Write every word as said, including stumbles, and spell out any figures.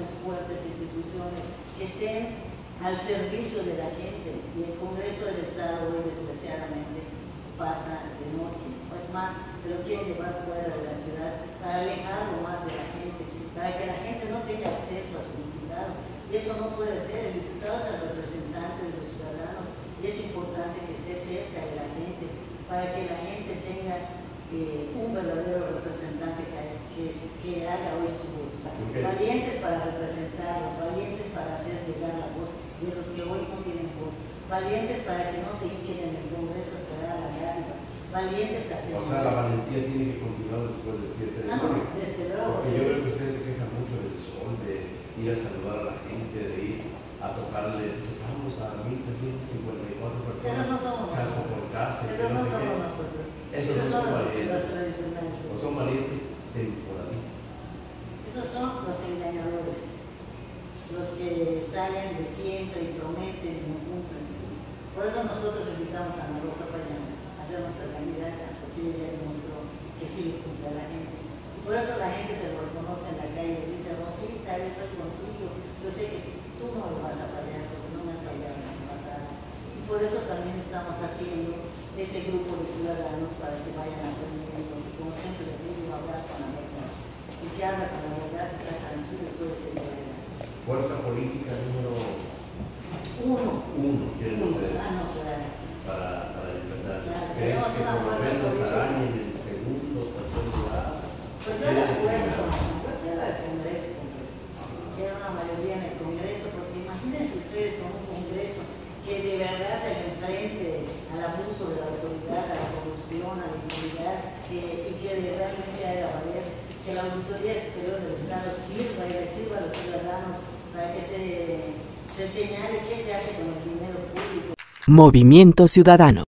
instituciones fuertes, instituciones que estén al servicio de la gente. Y el Congreso del Estado hoy, desgraciadamente, pasa de noche. Es más, se lo quieren llevar fuera de la ciudad para alejarlo más de la gente, para que la gente no tenga acceso a su diputado. Y eso no puede ser. El diputado es el representante de los ciudadanos y es importante que esté cerca de la gente para que la gente tenga eh, un verdadero representante que, que, que haga oír su voz. Okay. Valientes para representarlos, valientes para hacer llegar la voz de los que hoy no tienen voz, valientes para que no se hinquen en el Congreso a esperar a la dádiva, valientes a hacer. O sea, la valentía tiene que continuar después del siete de mayo. No, desde luego. Porque sí. Yo creo que ustedes se quejan mucho del sol, de ir a saludar a la gente, de ir a tocarle, vamos a mil trescientas cincuenta y cuatro personas. Pero no somos casa nosotros. por casa. Pero no somos nosotros. Esos no son valientes. Los tradicionales. O son valientes temporalistas. Esos son los engañadores. Los que salen de siempre y prometen y no cumplen. Por eso nosotros invitamos a Ana Rosa Payán a ser nuestra candidata, porque ella ya demostró que sí le cumple a la gente. Y por eso la gente se lo reconoce en la calle y dice, Rosita, yo estoy contigo, yo sé que tú no me vas a fallar, porque no me has fallado en el pasado. Y por eso también estamos haciendo este grupo de ciudadanos para que vayan aprendiendo, porque como siempre les digo, hablar con la verdad. Y que habla con la verdad, está tranquilo y puede ser verdad. Fuerza política número uno. Uno, quieren uno. ustedes. Ah, no, claro. Para, para enfrentar. Claro, ¿Crees que por lo menos estarán en el segundo o tercer lugar? Pues yo la apuesto, yo quiero al Congreso, quiero una mayoría en el Congreso, porque imagínense ustedes con un Congreso que de verdad se enfrente al abuso de la autoridad, a la corrupción, a la impunidad, que, y que realmente haga valer que la Auditoría Superior del Estado sirva y le sirva a los ciudadanos para que se, se señale qué se hace con el dinero público. Movimiento Ciudadano.